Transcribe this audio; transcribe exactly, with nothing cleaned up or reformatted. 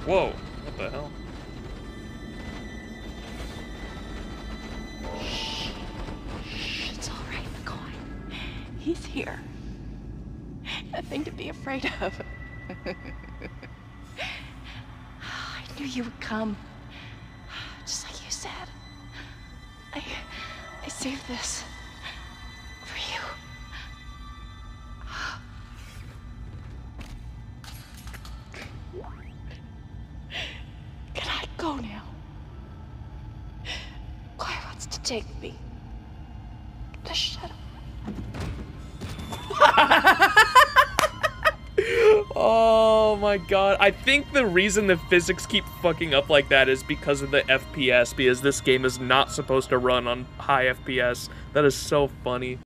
Whoa, what the hell? Shh. Shh, it's all right, McCoy. He's here. Nothing to be afraid of. I knew you would come. Just like you said. I... I saved this. For you. Can I go now? Claire wants to take me. Just shut up. Oh my god. I think the reason the physics keep fucking up like that is because of the F P S, because this game is not supposed to run on high F P S. That is so funny.